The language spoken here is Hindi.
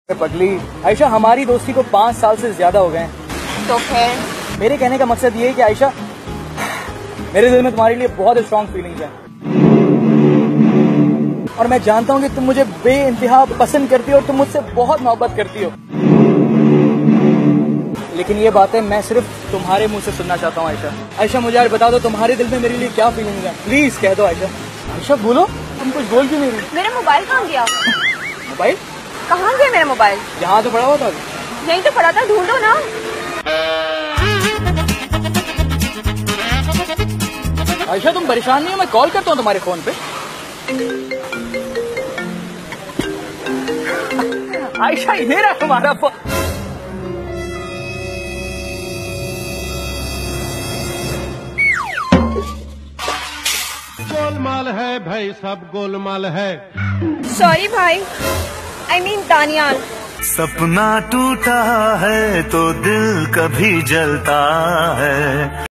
पगली आयशा, हमारी दोस्ती को 5 साल से ज्यादा हो गए हैं। तो फिर मेरे कहने का मकसद ये है कि आयशा, मेरे दिल में तुम्हारे लिए बहुत स्ट्रॉन्ग फीलिंग्स हैं और मैं जानता हूँ कि तुम मुझे बेइंतहा पसंद करती हो और तुम मुझसे बहुत मोहब्बत करती हो, लेकिन ये बातें मैं सिर्फ तुम्हारे मुंह से सुनना चाहता हूँ। आयशा, आयशा मुझे यार बता दो, तुम्हारे दिल में मेरे लिए क्या फीलिंग्स हैं? प्लीज कह दो आयशा। आयशा बोलो, तुम कुछ बोल क्यों नहीं रही? मेरा मोबाइल कहाँ गया? मोबाइल कहाँ गया मेरा मोबाइल? यहाँ तो पड़ा हुआ था। यहीं तो पड़ा था, ढूंढो ना। आयशा तुम परेशान नहीं हो, मैं कॉल करता हूँ तुम्हारे फोन पे। आयशा इधर है तुम्हारा फोन। गोलमाल है भाई, सब गोलमाल है। सॉरी भाई, I mean दानियाल। सपना टूटा है तो दिल कभी जलता है।